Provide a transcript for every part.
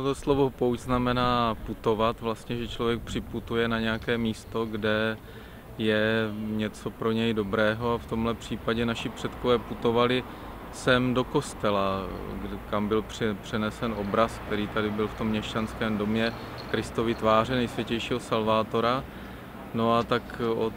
to slovo pouť znamená putovat, vlastně, že člověk připutuje na nějaké místo, kde je něco pro něj dobrého. V tomhle případě naši předkové putovali sem do kostela, kam byl přenesen obraz, který tady byl v tom měšťanském domě Kristovy tváře nejsvětějšího Salvátora. No a tak od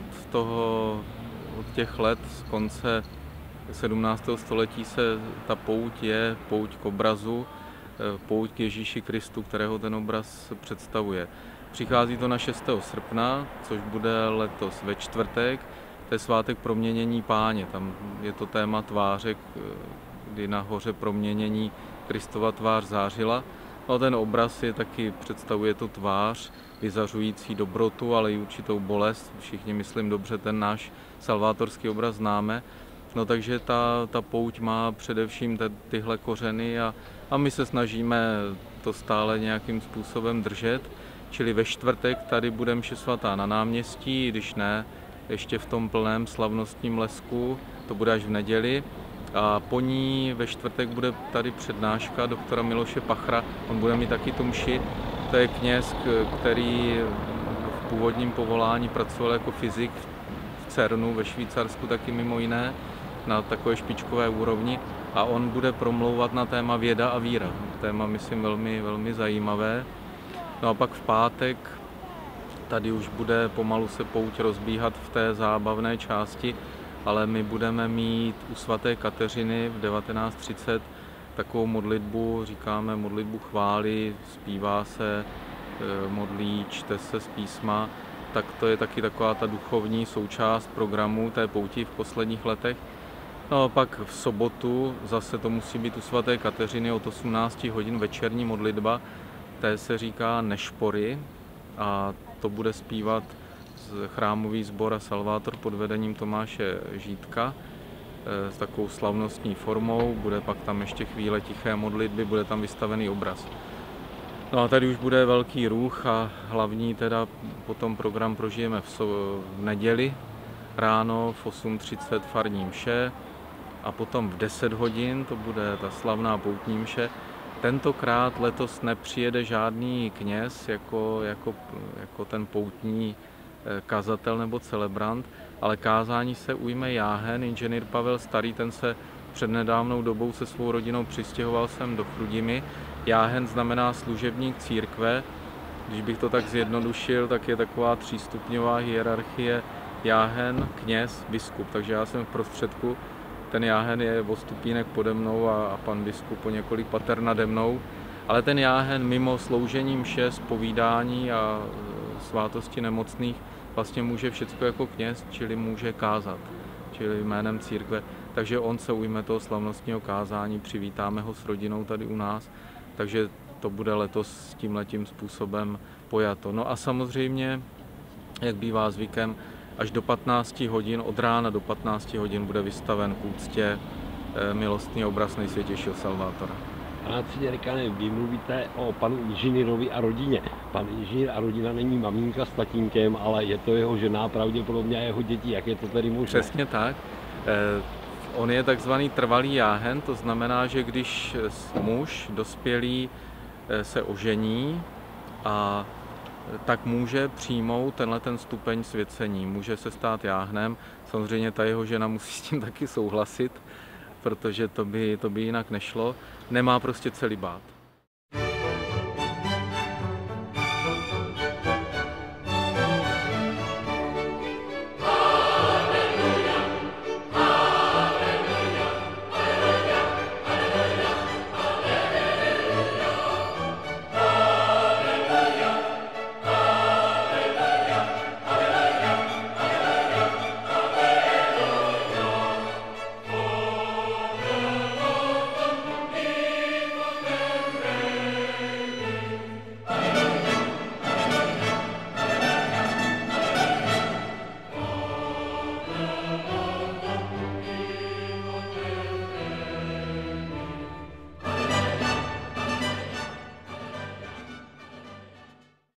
těch let z konce 17. století se ta pouť je pouť k obrazu, pouť k Ježíši Kristu, kterého ten obraz představuje. Přichází to na 6. srpna, což bude letos ve čtvrtek, to je svátek proměnění Páně. Tam je to téma tváře, kdy na hoře proměnění Kristova tvář zářila. No, ten obraz je taky, představuje tu tvář, vyzařující dobrotu, ale i určitou bolest. Všichni, myslím, dobře ten náš salvátorský obraz známe. No, takže ta pouť má především tyhle kořeny a my se snažíme to stále nějakým způsobem držet. Čili ve čtvrtek tady bude mše svatá na náměstí, když ne ještě v tom plném slavnostním lesku, to bude až v neděli. A po ní ve čtvrtek bude tady přednáška doktora Miloše Pachra, on bude mít taky tu mši. To je kněz, který v původním povolání pracoval jako fyzik v CERNu ve Švýcarsku taky mimo jiné, na takové špičkové úrovni, a on bude promlouvat na téma věda a víra. Téma, myslím, velmi, velmi zajímavé. No a pak v pátek tady už bude pomalu se pouť rozbíhat v té zábavné části, ale my budeme mít u svaté Kateřiny v 19:30 takovou modlitbu, říkáme modlitbu chvály, zpívá se, modlí, čte se z písma, tak to je taky taková ta duchovní součást programu té pouti v posledních letech. No a pak v sobotu zase to musí být u svaté Kateřiny od 18 hodin večerní modlitba, té se říká Nešpory, a to bude zpívat chrámový sbor a Salvátor pod vedením Tomáše Žídka s takovou slavnostní formou, bude pak tam ještě chvíle tiché modlitby, bude tam vystavený obraz. No a tady už bude velký ruch a hlavní teda potom program prožijeme v neděli ráno v 8:30 farní mše a potom v 10 hodin to bude ta slavná poutní mše. Tentokrát letos nepřijede žádný kněz jako ten poutní kazatel nebo celebrant, ale kázání se ujme jáhen, inženýr Pavel Starý, ten se před nedávnou dobou se svou rodinou přistěhoval sem do Chrudimi. Jáhen znamená služebník církve, když bych to tak zjednodušil, tak je taková třístupňová hierarchie jáhen, kněz, biskup, takže já jsem v prostředku. Ten jáhen je o stupínek pode mnou a pan biskup o několik pater nade mnou, ale ten jáhen mimo sloužení mše, zpovídání a svátosti nemocných vlastně může všecko jako kněz, čili může kázat, čili jménem církve. Takže on se ujme toho slavnostního kázání, přivítáme ho s rodinou tady u nás, takže to bude letos s tímhletím způsobem pojato. No a samozřejmě, jak bývá zvykem, až do 15 hodin, od rána do 15 hodin bude vystaven k úctě milostný obraz nejsvětějšího Salvátora. Pane arciděkane, vy mluvíte o panu inženýrovi a rodině. Pan inženýr a rodina není maminka s tatínkem, ale je to jeho žena, pravděpodobně a jeho děti. Jak je to tedy možné? Přesně tak. On je takzvaný trvalý jáhen, to znamená, že když muž dospělý se ožení, tak může přijmout ten stupeň svěcení, může se stát jáhnem. Samozřejmě ta jeho žena musí s tím taky souhlasit, protože to by jinak nešlo. Nemá prostě celibát.